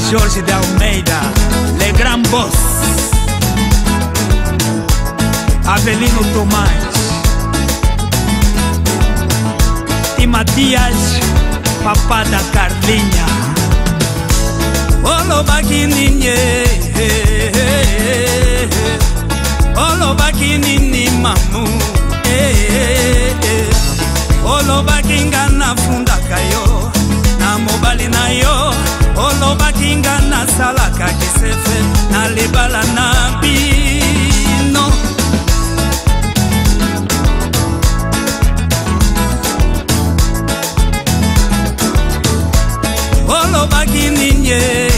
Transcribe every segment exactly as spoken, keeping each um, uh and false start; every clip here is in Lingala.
Jorge de Almeida, le gran boss, Avelino Tomás e Matias, papá da Carlinha. Olo baquininhe, olo baquinini mamu, olo bakinga na funda kayo, na mobali na yo, olo bakinga na salaka kisefe, na libala na bino. Olo bakininye,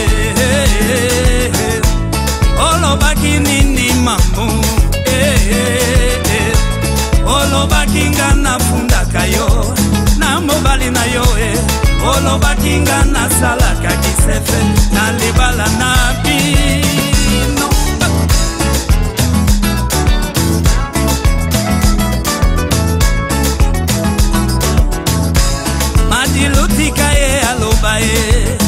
olo bakinini mamu, olo bakinga na funda kayo, na mobali na yo, olo bakinga na salaka kisefe, na libala na bino. Madilutika ye aloba ye,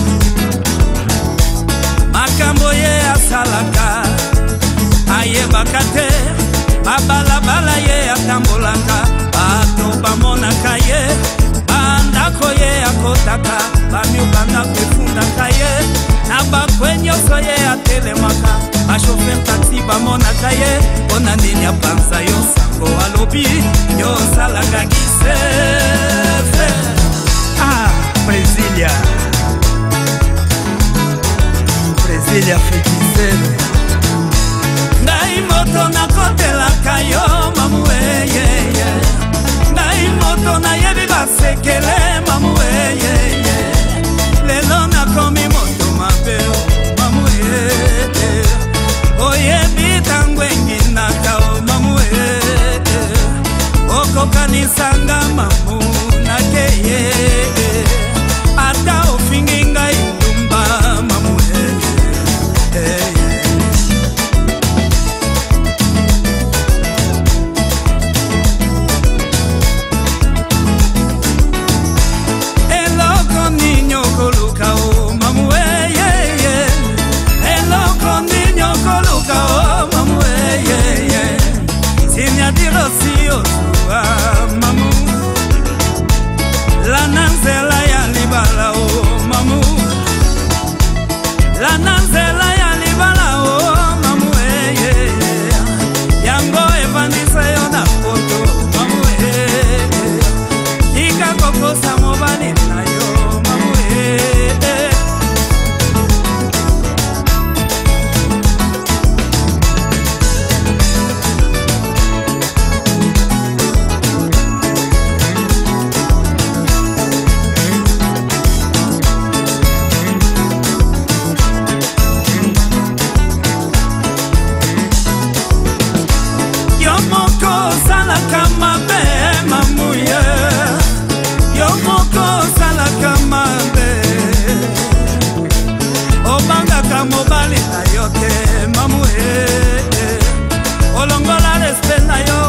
makambo ye asalaka, aye bakate, babalabala ye atambolaka, bato bamonaka ye, bandako ye akotaka, bamiubanda kwefundaka ye, na bakwenyoso ye atelemaka, bashofe taxi bamonaka ye, ona nini apanza yo sango alobi, yo salaka kisefe. Ah, Brasília, Brasília feiticeiro. Ngai moto na kotela kayo mamu eye ye. Ngai moto na yebi basekele mamu eye ye. Lelo na komi moto mapeo mamu eye. Oye bitangwe ngina kao mamu eye. Oko kanisanga mamu na keye. Ata ofinginga indumba mamu eye. Eloko niño koluka o mamu eye. Eloko niño koluka o mamu eye. Sinya dirosio mamu. La nanzela ya libala o mamu. La nanzela ya libala o mamu eye. Yango evanisa yo na foto mamu eye. Ika koko samobani na yo mamu eye. Mobali na yote mamu eh, olongola respect na yo